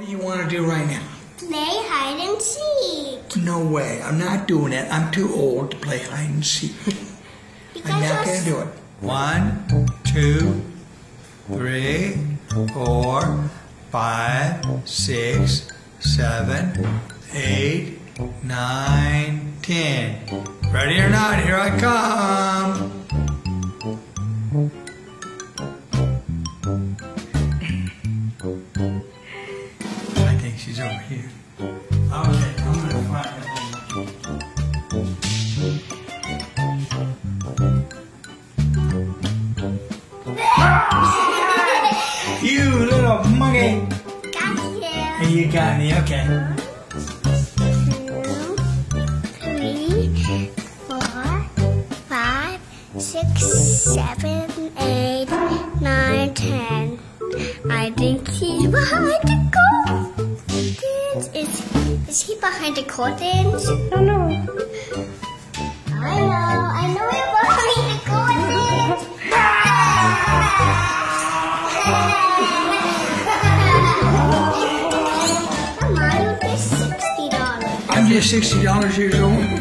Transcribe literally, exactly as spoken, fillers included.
What do you want to do right now? Play hide and seek. No way. I'm not doing it. I'm too old to play hide and seek. I'm not going to do it. One, two, three, four, five, six, seven, eight, nine, ten. Ready or not, here I come. I think she's over here. Okay, I'm going to find her. You little monkey! Got you. Hey, you got me, okay. Two, three, four, five, six, seven, eight, nine, ten. I think he's behind the curtains. Is, is he behind the curtains? I don't know. I know. I know you're behind the curtains. Come on, you'll get sixty dollars. I'm just sixty dollars years old.